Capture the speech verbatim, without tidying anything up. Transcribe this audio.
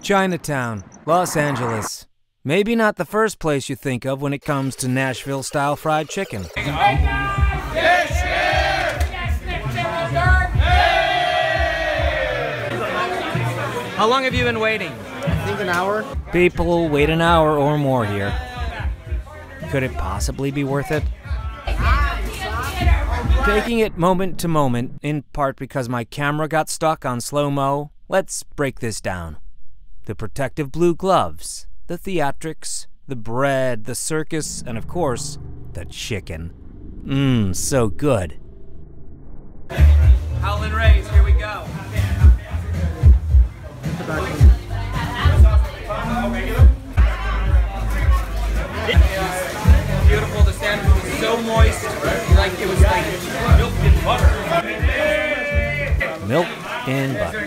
Chinatown, Los Angeles. Maybe not the first place you think of when it comes to Nashville-style fried chicken. How long have you been waiting? I think an hour. People wait an hour or more here. Could it possibly be worth it? Taking it moment to moment, in part because my camera got stuck on slow-mo, let's break this down. The protective blue gloves, the theatrics, the bread, the circus, and of course, the chicken. Mmm, so good. Howlin Rays, here we go. Beautiful, the sandwich was so moist, like it was like milk and butter. Milk and butter.